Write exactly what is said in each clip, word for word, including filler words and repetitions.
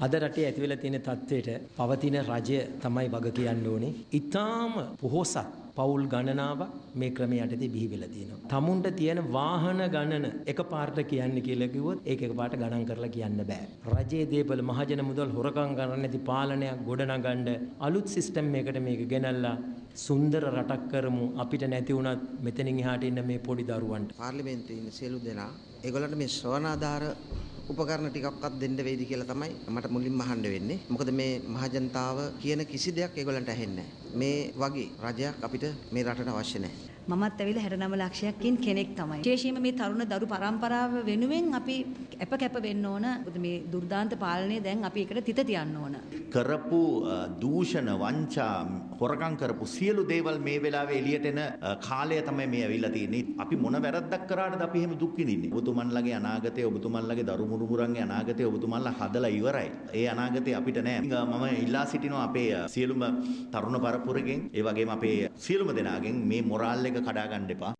අද රටේ ඇති වෙලා තියෙන තත්ත්වයට පවතින රජය තමයි වග කියන්න ඕනේ. ඊටාම පොහොසත් පවුල් ගණනාවක් මේ ක්‍රමයේ යටතේ බිහි වෙලා තියෙනවා. තමුන්ට තියෙන වාහන ගණන එකපාරට කියන්න කියලා කිව්වොත් ඒක එකපාරට ගණන් කරලා කියන්න බෑ. රජයේ දේපල මහජන මුදල් හොරකම් කරන්නේ නැති පාලනයක් ගොඩනගන්න අලුත් සිස්ටම් එකකට මේක ගෙනල්ලා සුන්දර රටක් කරමු. අපිට නැති වුණත් මෙතනින් එහාට ඉන්න මේ පොඩි දරුවන්ට පාර්ලිමේන්තුවේ ඉන්න සියලු දෙනා ඒගොල්ලන්ට මේ ශ්‍රවණාධාර උපකරණ ටිකක්වත් දෙන්න වෙයිද කියලා තමයි මට මුලින්ම අහන්න වෙන්නේ. මොකද මේ මහජනතාව කියන කිසි දෙයක් ඒගොල්ලන්ට ඇහෙන්නේ නැහැ. මේ වගේ රජයක් අපිට මේ රටට අවශ්‍ය නැහැ. මමත් ඇවිල්ලා හැට නව ලක්ෂයකින් කෙනෙක් තමයි. විශේෂයෙන්ම මේ තරුණ දරු පරම්පරාව වෙනුවෙන් අපි අප කැප වෙන්න ඕන. මේ දුර්දාන්ත පාලනය දැන් අපි එකට තිත තියන්න ඕන. කරපු දූෂණ වංචා හොරකම් කරපු සියලු දේවල් මේ වෙලාවේ එළියට එන කාලය තමයි මේ ඇවිල්ලා තියෙන්නේ. අපි මොන වැරද්දක් කරාටද අපි එහෙම දුක් විඳින්නේ? ඔබතුමන්ලගේ අනාගතය, ඔබතුමන්ලගේ දරු මුරුමුරන්ගේ අනාගතය ඔබතුමන්ලා හදලා ඉවරයි. ඒ අනාගතය අපිට නෑ. මම ඉල්ලා සිටිනවා අපේ සියලුම තරුණ පරපුරගෙන්, ඒ වගේම අපේ සියලුම දෙනාගෙන් මේ මොරාල් එක කඩා ගන්න එපා.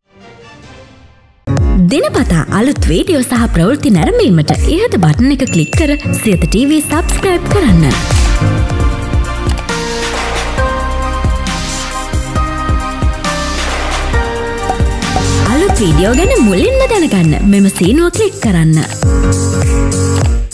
දිනපතා අලුත් වීඩියෝ සහ ප්‍රවෘත්ති නැරඹීමට ඉහත බටන් එක ක්ලික් කර සියත ටීවී සබ්ස්ක්‍රයිබ් කරන්න. අලුත් වීඩියෝ ගැන මුලින්ම දැනගන්න මෙම සීනුව ක්ලික් කරන්න.